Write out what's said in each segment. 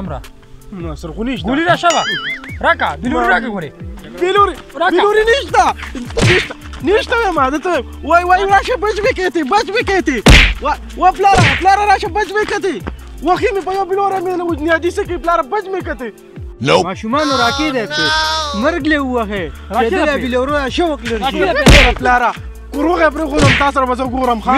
امرا نو سرغونی نشته ګولي راشه راکا بلوري راکا ګورې بلوري نشته ما دته وای راشه بچ وکېتی و پلار راشه بچ وکېتی وخی مې په یو بلوره مې وجنیادي سکه پلار بچ مې کته نو ماشومان راکې ده په مرګ له وخه چې د بلورو شوق لري پلار کوروغه پر خودم تاسو را بزو ګورم خا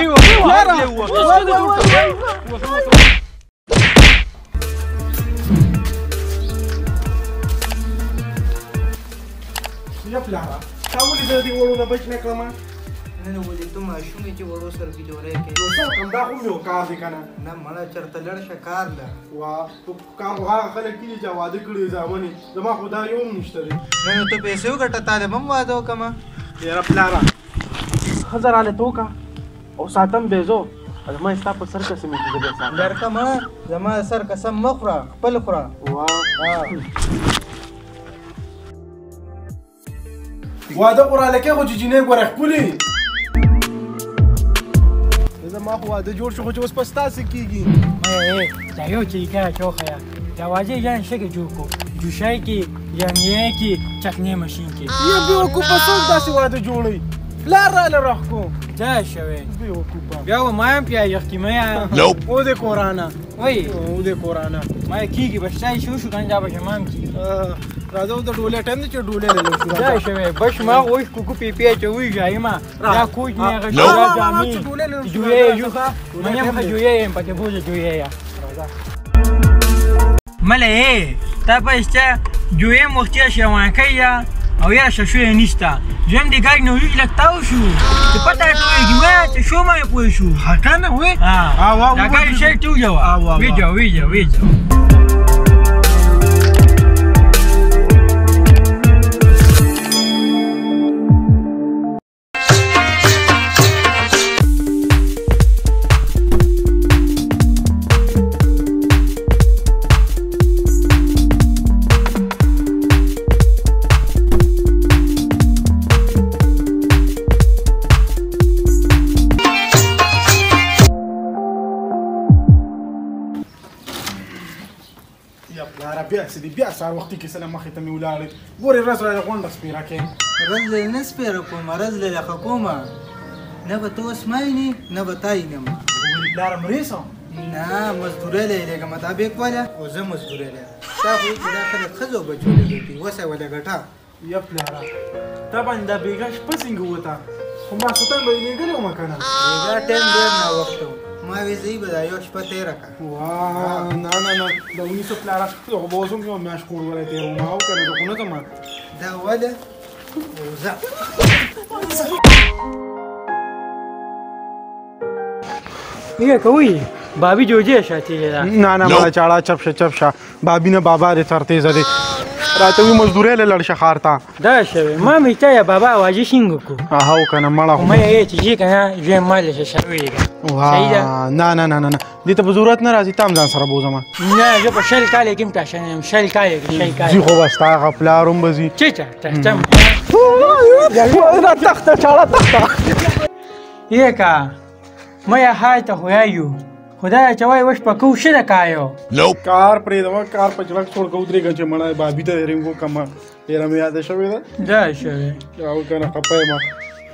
یا پلار تاولې د دې وړو نه بچ نه کړم نه ولې ته ماشومې چې وړو سره بلوري کوي نو څه کوم دا خو یو کار دی کنه نه مړه چرته لړ شکار ده وا کار هغه خلک دي چې واده کړی ځامنې زما خدای یو نشته دی نه ته پیسې وګټه طالب هم واده وکما یاره پلاره خزر आले تو کا او ساتم بیزو زما ستا په سر قسم دې دې ساتم درکما زما سر قسم مخره خپل خورا واده قراله کې خو جینې ګوره خپلې زما خو واده جوړ شو خو اوس پستا سکیږي مې دا یو چې کا چوخیا دا واجه جان شګه جوړ کو جوشای کې یعنی کې چکنه ماشين کې یا به کو پسوک داسې واده جوړي لا را لرخکو دا شوی به کو بیا و ما هم پیا یختي مې او د قرانا وای او د قرانا ما کیږي بشای شو کنجا به شمام کی راځو د ډوله ټیم چې ډوله له شو دا شوی بش ما وښ کو پی پی چوي جایما دا کوی نه غږا جامي جوړې جوخه مې هم جوړې په دې بوزه جوړې یا مله تا پېسته جوړې مختیا شوان کیا او یا شوی نشتا jem de gag no yuk tau shu te pata to gima te show ma po shu hakana we wa da gag shei tu jawa video بیا سار وختي کې سلام مخې ته مې ولاړې ګورې ورځ را غونډه سپیره کې ورځ نه سپیره کوم ورځ له حکومه نه به تو اسمایني نه به تاینم ګورې پلار مریسو نه مزدوري لري مطابق ولا او زه مزدوري لري تا خو دا خلک خزو بچو لري وسه ولا ګټه یا پلار طبعا دا بیګه شپه څنګه وته خو ما سوتن به نه ګلو ما کنه دا ټیم ډیر نه وختو ما وی زی به دا یو شپه تیر کا وا نه دا ونیسو پلار خو بوزم یو ماش کور ولې تیر ما او کنه دا کو نه ما دا ولا وزا ये कोई भाभी जोजे शाती है ना मला चाळा चपशा भाभी ने बाबा रे चरते जरे रातवी मजदूरे ले लडशा खारता دا شوی ما میته یا بابا واجی شینګو کو هاو کنه مړه مې یې چې کنه یې مال شوی واه نه دې ته ضرورت نه راځي تام ځان سره بوزم نه زه په شل کال کې پښنم شل کال زی خو واستا غفلاروم بزی چچا تم دا تخته چاړه تخته یې کا مې هایته هوایو خدای چوي وش پکو شنه کایو کار پرې دا کار په جلک څوړ کو درې غچ مړه بابي ته رنګو کما تیرا مې یاد شوی دا شوی او کنه خپای ما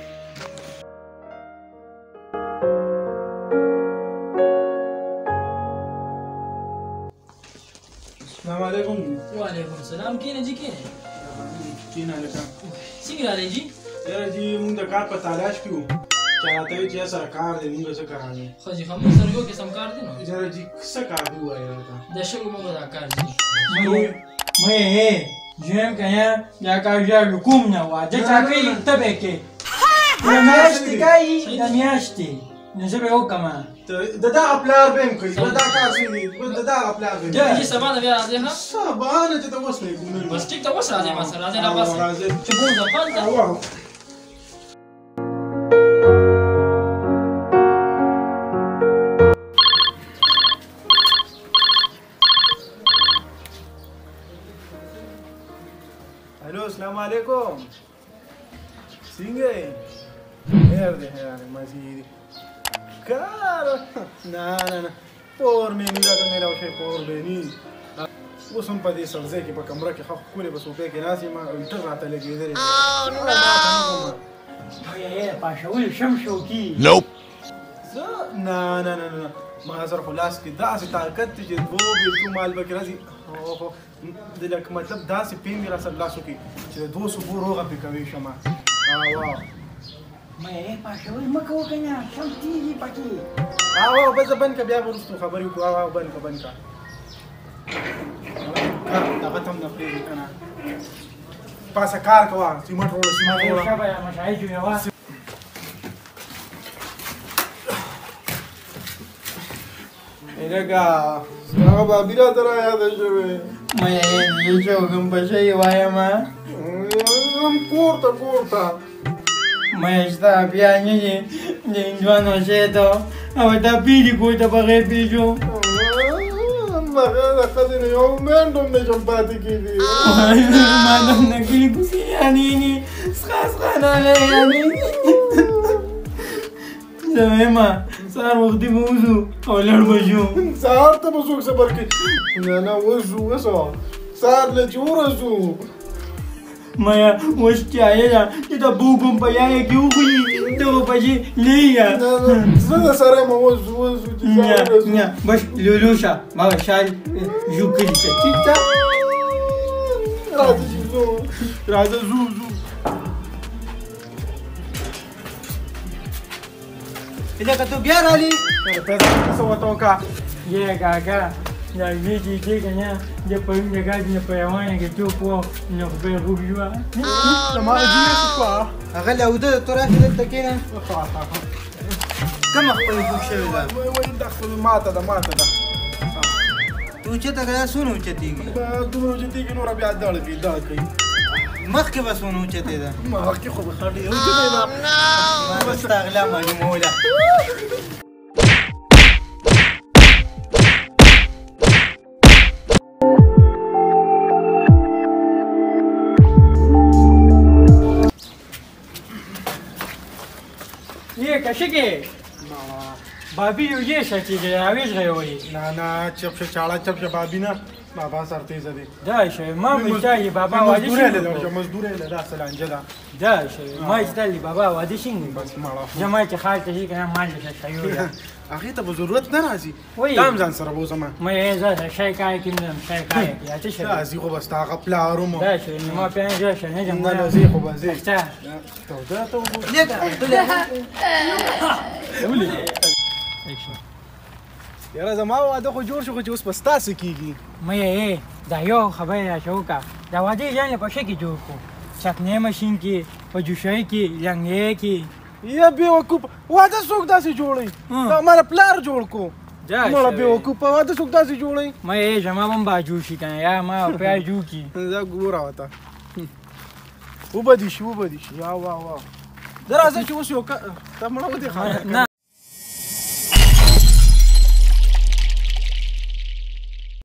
السلام علیکم وعلیکم السلام کینه جی کینه لکه څنګه راځي جی یاره جی موږ د کار په تلاش کیو چاته چې سرکار دې موږ څه کارانه خو جی هم سره یو قسم کار دی نو یاره جی څه کار دی وایي د شګو موږ دا کار دی مې jem kaya ya ka ja lukum na wa de ta kai tabe ke ya miashti kai ya miashti ne se be o kama دا خپلار بهم کوي دا کار سي دا خپلار بهم دا جی سبا نه بیا راځي ها سبا نه ته اوس نه کوم بس ټیک ته اوس راځي ما سره راځي لا بس چې بو ځپال دا hello अस्सलाम वालेकुम सिंगे हेर दे यार मजीद कार ना por me mira que me la oye por venir اوس هم په دې سبزۍ کې په کمره کې ښه ښکلې په صوفې کې ناست یم وینټر راته لګېدلی پاشول شم شوکي زه نه ما سره خو لاس کې داسې طاقت دی چې دوه بېلتو مال به کې راځي د لکه مطلب داسې پین دي راسره لاسو کې چې د 200 بو روغه پې کوي شمه مې پاشول مه کوه که نه شم تېږي پکې بس زه بند که بیا به وروستو خبرې وکړو بند که دغه ته هم نه پرېږدي که نه پاسه کار کوه سیمټ وړه مشاهد جوړوه لکه هغه بابي راته رایاده شوې مې یې شوګم په شی وایم هم کور ته مې ستا بیا نه دي د هندوانو شی ته او دا پیډي کوی ته بغیر پیجو هغه د ښځې نه یو منډ هم نه شم پاتې کېدی ما دم نه کلي کوسي یانیني څښه ناله یانیني زه وایم سهار وختي به وځو او لړ به شو سهار ته به څوک صبر کوي نه وځو وسه سهار له چې ورځو مایا اوس چایه ده چې د بوګم په یایه کې وخوري دغه پسې نه یم زه د سره یم وځو چې سهار ورځو نه بس لولوشه ما به شال ژو کلي ته ټیک ده راځه چې ځو راځه ځو لکه ته بیا رالي پیسې څه ورته وکړه یې کاکا دا ویجی چې که نه د پرون د ګاډي نه په روانه کې څوک و نو خدای خوب جوړه زما عجیبه شوه هغه له اوده تو راشه دلته کښېنه کومه خپله خوب شوې ده وایي دا خو ماته ده اوچته که دا څونه اوچتېږي دومره اوچتېږي نوره بیا دړ کوي مخکې به څونه اوچتې ده مخکې خو به ښه ډېر اوچتې ده ما به ستا غلا معلوموله یې کشکې بابي یو یې شچې دی راویش غیوري نه چپ شه چاړه چپ شه بابي نه بابا سر تیزه دی دا شی ما مشتاقی بابا واده مزدوره له داسه لانجه ده دا شی ما استلی بابا واده شینګ بس ماړه جمعه کې خال ته کنه مال شه شیو هغه ته به ضرورت نه راځي وای دام ځان سره بوزم مې زه شای کای کیندم شای کای یا څه شي راځي خو بس تا غپلاروم دا شی ما په نه شه نه جمع نه زی خو به زی ته دا ته ولې یاره زما واده خو جوړ شو خو چې اوس پس تاسو کیږي مې دا یو خبره را شوکا دا واده ځان په شکه جوړ کو چکنه ماشين کې په جوشای کې لنګې کې یا بیوقوف واده څوک داسې جوړي دا مال پلار جوړ کو مړه بیوقوف واده څوک داسې جوړي مې جما بم باجو شي کنه یا ما په جو کې دا ګور وتا وبدي شي یا وا درازه چې اوس یو ته مړه ودی خان